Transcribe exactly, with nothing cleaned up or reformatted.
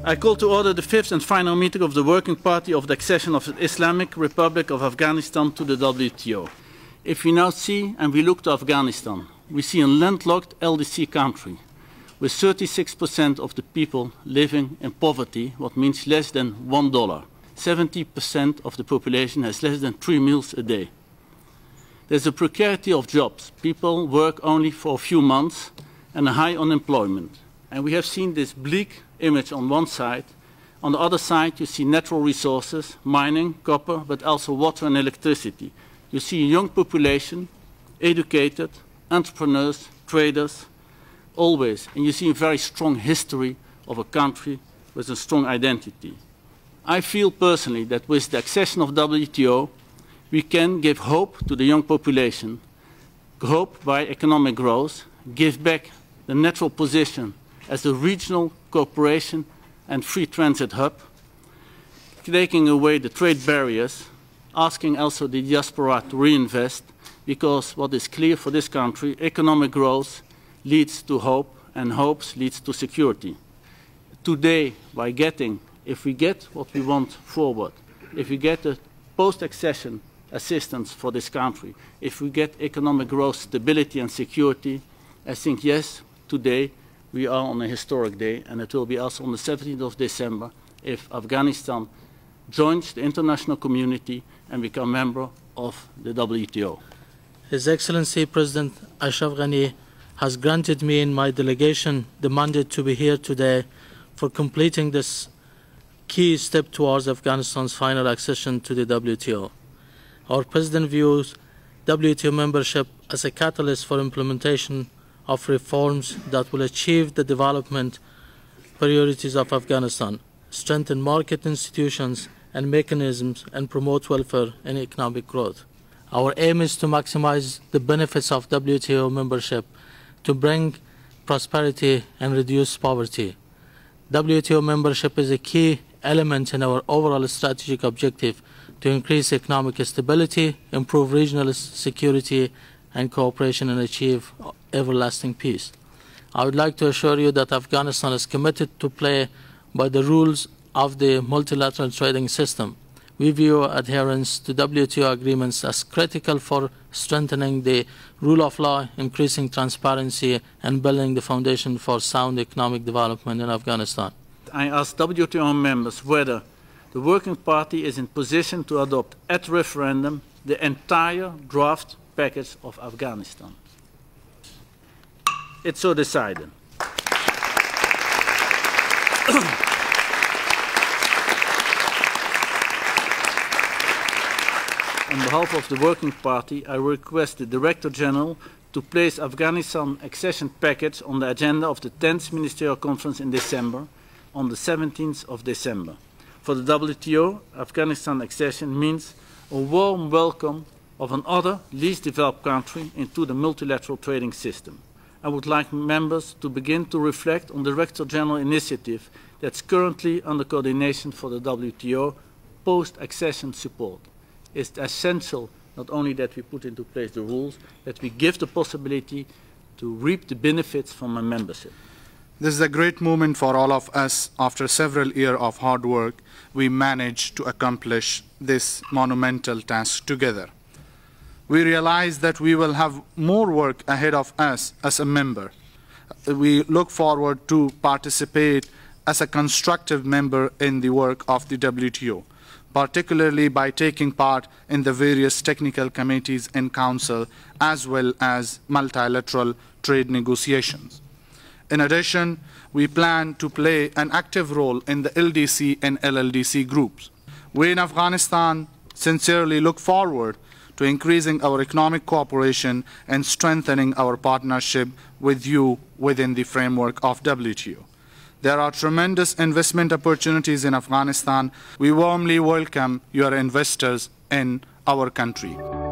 I call to order the fifth and final meeting of the Working Party of the accession of the Islamic Republic of Afghanistan to the W T O. If we now see and we look to Afghanistan, we see a landlocked L D C country with thirty-six percent of the people living in poverty, what means less than one dollar. seventy percent of the population has less than three meals a day. There's a precarity of jobs. People work only for a few months and a high unemployment. And we have seen this bleak image on one side. On the other side, you see natural resources, mining, copper, but also water and electricity. You see a young population, educated, entrepreneurs, traders, always. And you see a very strong history of a country with a strong identity. I feel personally that with the accession of W T O, we can give hope to the young population, hope by economic growth, give back the natural position as a regional cooperation and free transit hub, taking away the trade barriers, asking also the diaspora to reinvest, because what is clear for this country, economic growth leads to hope, and hope leads to security. Today, by getting, if we get what we want forward, if we get a post-accession assistance for this country, if we get economic growth, stability and security, I think, yes, today we are on a historic day, and it will be also on the seventeenth of December if Afghanistan joins the international community and becomes a member of the W T O. His Excellency President Ashraf Ghani has granted me and my delegation the mandate to be here today for completing this key step towards Afghanistan's final accession to the W T O. Our President views W T O membership as a catalyst for implementation of reforms that will achieve the development priorities of Afghanistan, strengthen market institutions and mechanisms, and promote welfare and economic growth. Our aim is to maximize the benefits of W T O membership to bring prosperity and reduce poverty. W T O membership is a key element in our overall strategic objective to increase economic stability, improve regional security and cooperation, and achieve everlasting peace. I would like to assure you that Afghanistan is committed to play by the rules of the multilateral trading system. We view adherence to W T O agreements as critical for strengthening the rule of law, increasing transparency, and building the foundation for sound economic development in Afghanistan. I ask W T O members whether the Working Party is in position to adopt at referendum the entire draft package of Afghanistan. It's so decided. On behalf of the Working Party, I request the Director General to place Afghanistan accession package on the agenda of the tenth Ministerial Conference in December, on the seventeenth of December. For the W T O, Afghanistan accession means a warm welcome of another least developed country into the multilateral trading system. I would like members to begin to reflect on the Director General initiative that's currently under coordination for the W T O post-accession support. It's essential not only that we put into place the rules, that we give the possibility to reap the benefits from a membership. This is a great moment for all of us. After several years of hard work, we managed to accomplish this monumental task together. We realize that we will have more work ahead of us as a member. We look forward to participate as a constructive member in the work of the W T O, particularly by taking part in the various technical committees in Council as well as multilateral trade negotiations. In addition, we plan to play an active role in the L D C and L L D C groups. We in Afghanistan sincerely look forward to increasing our economic cooperation and strengthening our partnership with you within the framework of W T O. There are tremendous investment opportunities in Afghanistan. We warmly welcome your investors in our country.